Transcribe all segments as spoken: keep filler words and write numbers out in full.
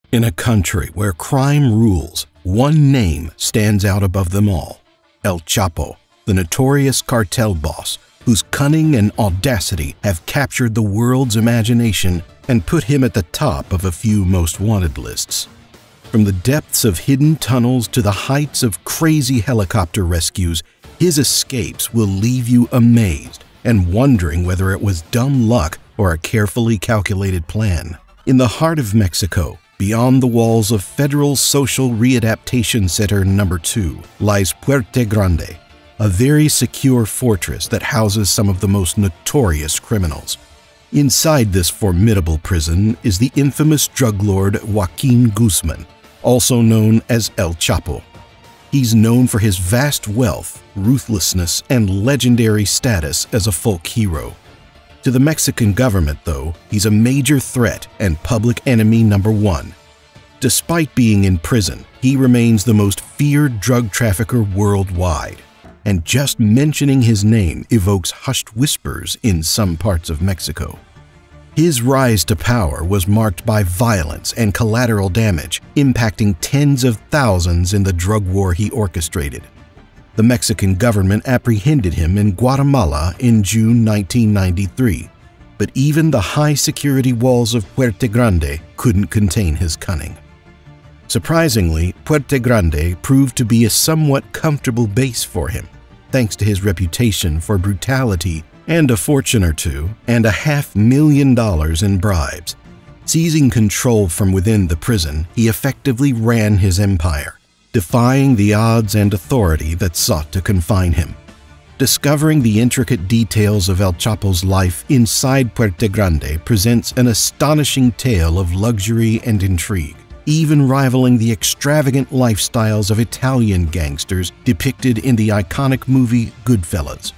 In a country where crime rules, one name stands out above them all: El Chapo, the notorious cartel boss whose cunning and audacity have captured the world's imagination and put him at the top of a few most wanted lists. From the depths of hidden tunnels to the heights of crazy helicopter rescues, his escapes will leave you amazed and wondering whether it was dumb luck or a carefully calculated plan. In the heart of Mexico, beyond the walls of Federal Social Readaptation Center number two, lies Puerto Grande, a very secure fortress that houses some of the most notorious criminals. Inside this formidable prison is the infamous drug lord Joaquin Guzman, also known as El Chapo. He's known for his vast wealth, ruthlessness, and legendary status as a folk hero. To the Mexican government, though, he's a major threat and public enemy number one. Despite being in prison, he remains the most feared drug trafficker worldwide, and just mentioning his name evokes hushed whispers in some parts of Mexico. His rise to power was marked by violence and collateral damage, impacting tens of thousands in the drug war he orchestrated. The Mexican government apprehended him in Guatemala in June nineteen ninety-three, but even the high-security walls of Puerto Grande couldn't contain his cunning. Surprisingly, Puerto Grande proved to be a somewhat comfortable base for him, thanks to his reputation for brutality and a fortune or two, and a half million dollars in bribes. Seizing control from within the prison, he effectively ran his empire, defying the odds and authority that sought to confine him. Discovering the intricate details of El Chapo's life inside Puerto Grande presents an astonishing tale of luxury and intrigue, even rivaling the extravagant lifestyles of Italian gangsters depicted in the iconic movie Goodfellas.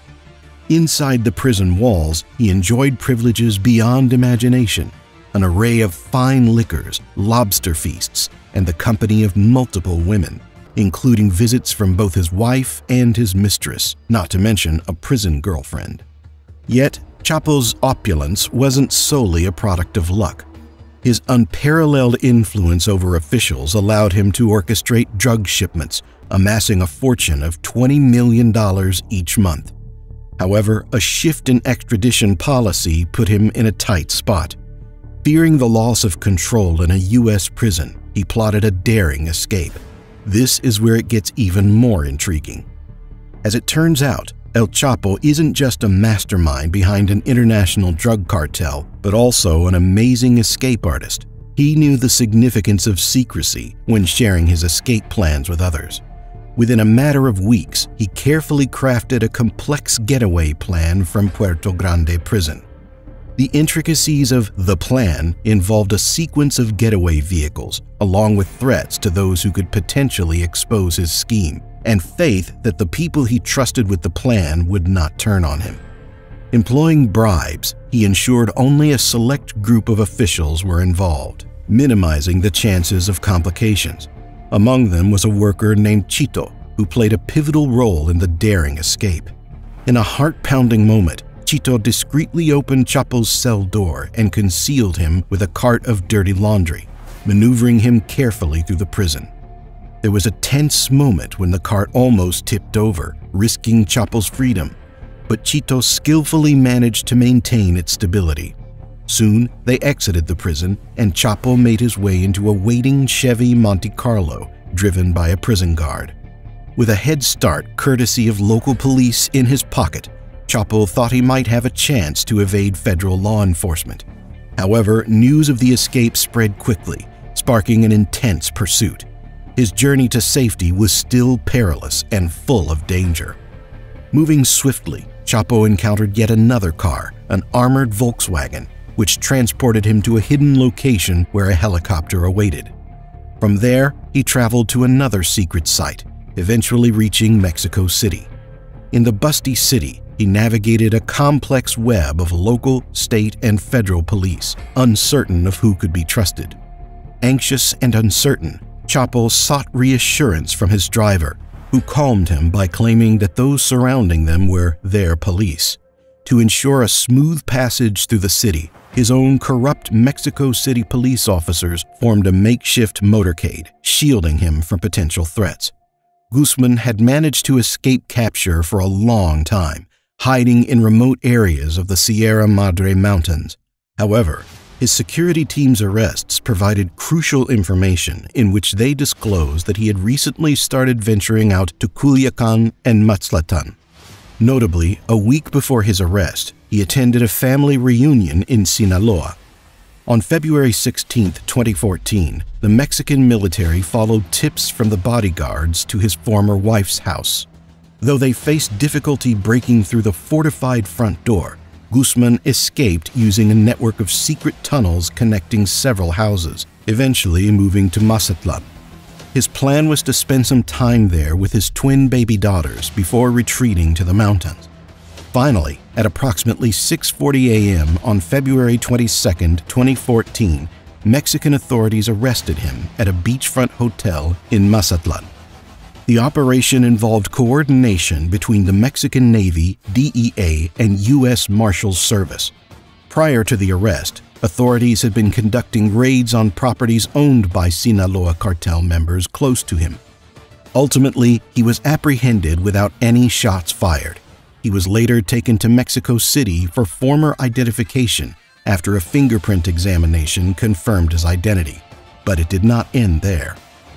Inside the prison walls, he enjoyed privileges beyond imagination, an array of fine liquors, lobster feasts, and the company of multiple women, including visits from both his wife and his mistress, not to mention a prison girlfriend. Yet, Chapo's opulence wasn't solely a product of luck. His unparalleled influence over officials allowed him to orchestrate drug shipments, amassing a fortune of twenty million dollars each month. However, a shift in extradition policy put him in a tight spot. Fearing the loss of control in a U S prison, he plotted a daring escape. This is where it gets even more intriguing. As it turns out, El Chapo isn't just a mastermind behind an international drug cartel, but also an amazing escape artist. He knew the significance of secrecy when sharing his escape plans with others. Within a matter of weeks, he carefully crafted a complex getaway plan from Puerto Grande prison. The intricacies of the plan involved a sequence of getaway vehicles, along with threats to those who could potentially expose his scheme, and faith that the people he trusted with the plan would not turn on him. Employing bribes, he ensured only a select group of officials were involved, minimizing the chances of complications. Among them was a worker named Chito, who played a pivotal role in the daring escape. In a heart-pounding moment, Chito discreetly opened Chapo's cell door and concealed him with a cart of dirty laundry, maneuvering him carefully through the prison. There was a tense moment when the cart almost tipped over, risking Chapo's freedom, but Chito skillfully managed to maintain its stability. Soon, they exited the prison, and Chapo made his way into a waiting Chevy Monte Carlo, driven by a prison guard. With a head start courtesy of local police in his pocket, Chapo thought he might have a chance to evade federal law enforcement. However, news of the escape spread quickly, sparking an intense pursuit. His journey to safety was still perilous and full of danger. Moving swiftly, Chapo encountered yet another car, an armored Volkswagen, which transported him to a hidden location where a helicopter awaited. From there, he traveled to another secret site, eventually reaching Mexico City. In the busty city, he navigated a complex web of local, state, and federal police, uncertain of who could be trusted. Anxious and uncertain, Chapo sought reassurance from his driver, who calmed him by claiming that those surrounding them were their police. To ensure a smooth passage through the city, his own corrupt Mexico City police officers formed a makeshift motorcade, shielding him from potential threats. Guzman had managed to escape capture for a long time, hiding in remote areas of the Sierra Madre Mountains. However, his security team's arrests provided crucial information in which they disclosed that he had recently started venturing out to Culiacan and Mazatlan. Notably, a week before his arrest, he attended a family reunion in Sinaloa. On February sixteenth, twenty fourteen, the Mexican military followed tips from the bodyguards to his former wife's house. Though they faced difficulty breaking through the fortified front door, Guzman escaped using a network of secret tunnels connecting several houses, eventually moving to Mazatlan. His plan was to spend some time there with his twin baby daughters before retreating to the mountains. Finally, at approximately six forty a m on February twenty-second, twenty fourteen, Mexican authorities arrested him at a beachfront hotel in Mazatlan. The operation involved coordination between the Mexican Navy, D E A, and U S Marshals Service. Prior to the arrest, authorities had been conducting raids on properties owned by Sinaloa cartel members close to him. Ultimately, he was apprehended without any shots fired. He was later taken to Mexico City for former identification after a fingerprint examination confirmed his identity. But it did not end there.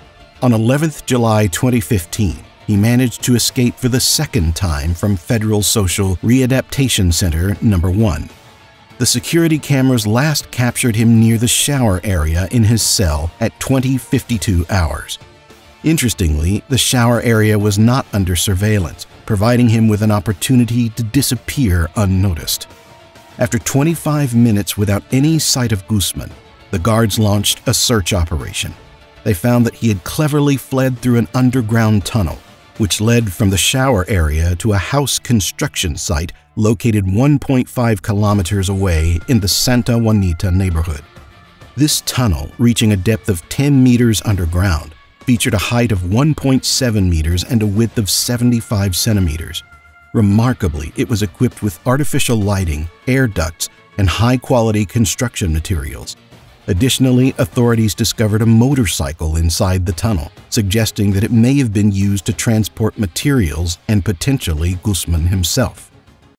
On eleventh of July twenty fifteen, he managed to escape for the second time from Federal Social Readaptation Center number one. The security cameras last captured him near the shower area in his cell at twenty fifty-two hours. Interestingly, the shower area was not under surveillance, providing him with an opportunity to disappear unnoticed. After twenty-five minutes without any sight of Guzman, the guards launched a search operation. They found that he had cleverly fled through an underground tunnel, which led from the shower area to a house construction site located one point five kilometers away in the Santa Juanita neighborhood. This tunnel, reaching a depth of ten meters underground, featured a height of one point seven meters and a width of seventy-five centimeters. Remarkably, it was equipped with artificial lighting, air ducts, and high-quality construction materials. Additionally, authorities discovered a motorcycle inside the tunnel, suggesting that it may have been used to transport materials and potentially Guzman himself.